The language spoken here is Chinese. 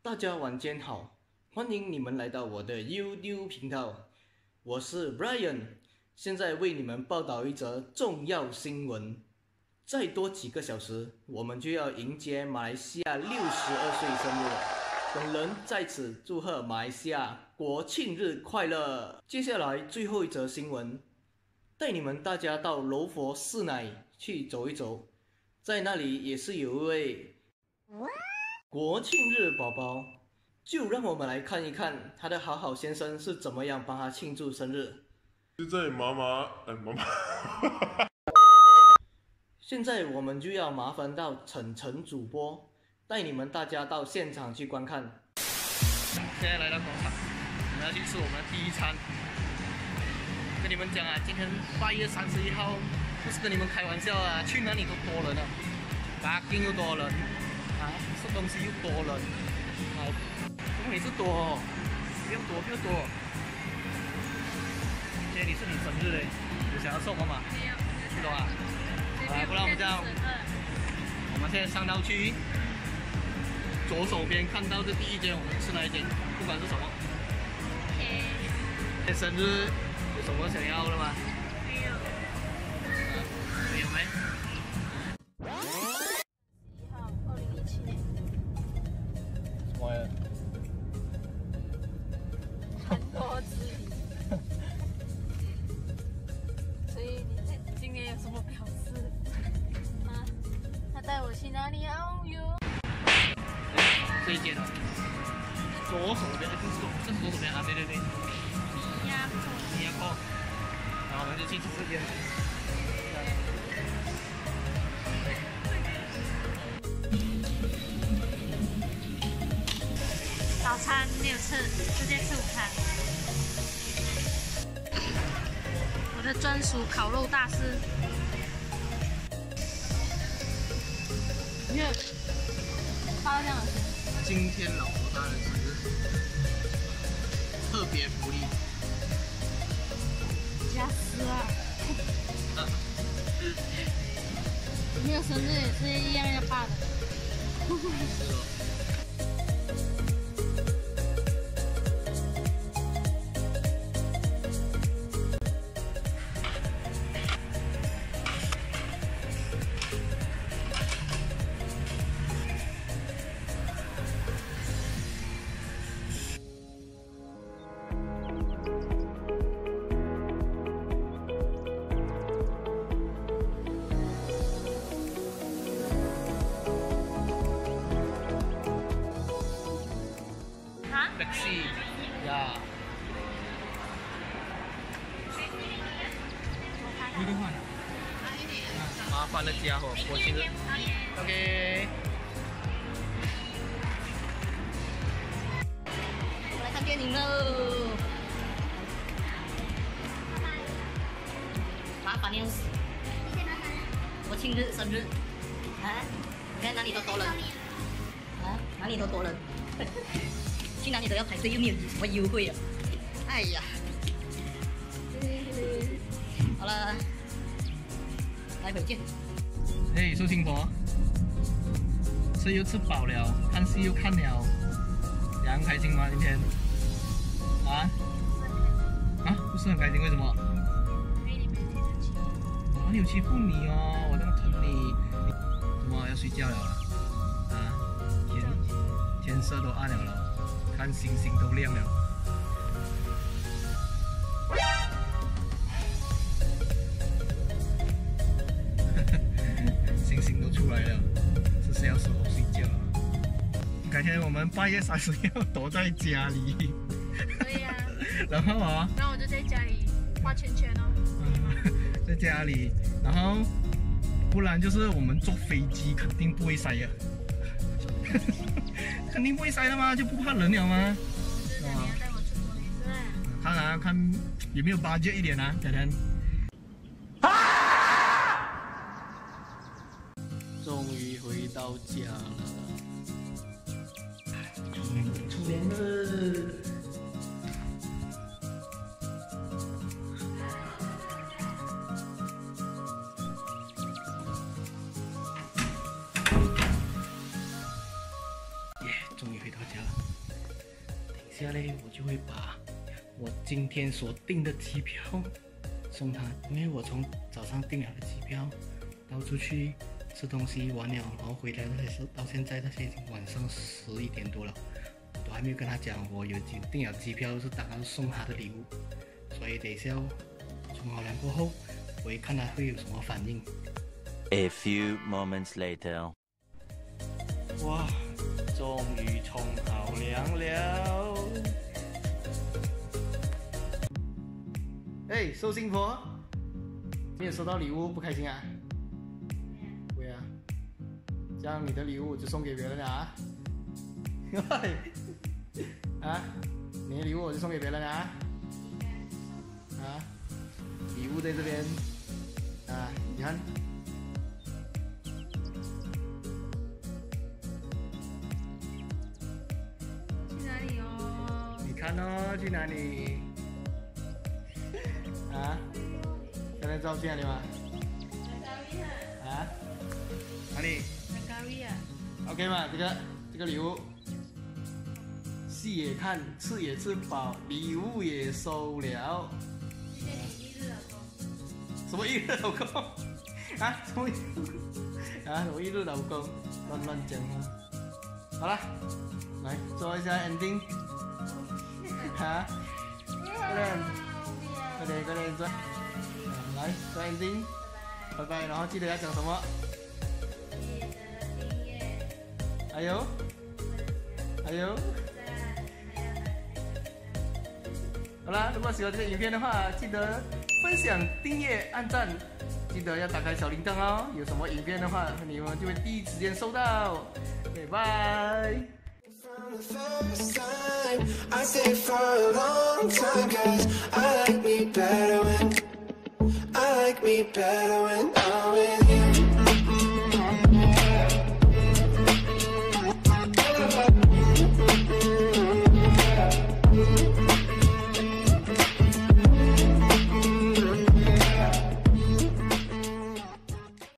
大家晚间好，欢迎你们来到我的 YouTube 频道，我是 Brian， 现在为你们报道一则重要新闻。再多几个小时，我们就要迎接马来西亚62岁生日了。本人在此祝贺马来西亚国庆日快乐。接下来最后一则新闻，带你们大家到柔佛市乃去走一走，在那里也是有一位国庆日宝宝，就让我们来看一看他的好好先生是怎么样帮他庆祝生日。 现在妈妈， 现在我们就要麻烦到晨晨主播带你们大家到现场去观看。现在来到广场，我们要去吃我们的第一餐。跟你们讲啊，今天8月31号，不是跟你们开玩笑啊，去哪里都多人啊，parking又多人啊，吃东西又多人啊，怎么每次多哦？不要多，不要多。今天你是你生日嘞，有想要送我吗？没有，不懂啊。好啦，不然我们这样，我们现在上到去左手边看到这第一间，我们吃哪一间？不管是什么。OK。生日有什么想要的吗？没有。没有没。 1号，2017年。 什么呀？ 很多之旅。所以你今年有什么表示？啊？他带我去哪里遨游？ 这一间哦，左手边，这是左手边啊，对对对。米亚克，然后我们就去吃这间。 早餐没有吃，直接吃午餐。我的专属烤肉大师。你看，发到这样的声。 今天老婆大人生日，特别福利。 加丝啊！没有生日也是一样要办的。 是哦。taxi 呀，有点快。麻烦的家伙，国庆日。OK。 我来看电影喽。麻烦要死。国庆日生日啊！你看哪里都多人啊，哪里都多人。去哪里都要排队，又没有什么优惠啊！哎呀，好了，待会见。 嘿，寿星婆，吃又吃饱了，看戏又看了，杨开心吗？今天？啊？啊？不是很开心，为什么？ 因为你没有欺负我。 哪里有欺负你哦？我这么疼你，怎么要睡觉了？啊？天色都暗了。看星星都亮了，星星都出来了，这是要说我睡觉了。改天我们8月30要躲在家里。 对呀。 然后啊， 然后我就在家里画圈圈哦。 在家里，然后不然就是我们坐飞机肯定不会塞呀。肯定不会塞的吗？就不怕冷了吗？ 是的，你要带我出国是吧？ 看啊，看有没有budget一点啊，改天。终于回到家了，出年了。终于回到家了。 嘞，我就会把我今天所订的机票送他，因为我从早上订了的机票，到处去吃东西玩了，然后回来那些到现在那些已经晚上11点多了，我都还没有跟他讲我有订了机票，是打算送他的礼物，所以等一下冲好凉过后，我会看他会有什么反应。 A few moments later. 哇，终于冲好凉了！哎，寿星婆，没有收到礼物不开心啊？不会啊，这样你的礼物就送给别人了啊！啊，你的礼物我就送给别人了啊！啊，礼物在这边啊，你看。看哦，去哪里？啊？现在照片了吗？啊？哪里？OK 嘛，这个礼物，戏也看，吃也吃饱，礼物也收了。谢谢你一日老公。什么一日老公？啊？什么？啊？什么一日老公？乱讲话。好了，来做一下 ending。啊，快点做，来做 ending， 拜拜，然后记得要讲什么？记得订阅，还有，好啦，如果喜欢这个影片的话，记得分享、订阅、按赞，记得要打开小铃铛哦。有什么影片的话，你们就会第一时间收到。拜拜。 From the first time, I stayed for a long time, 'cause I like me better when I'm with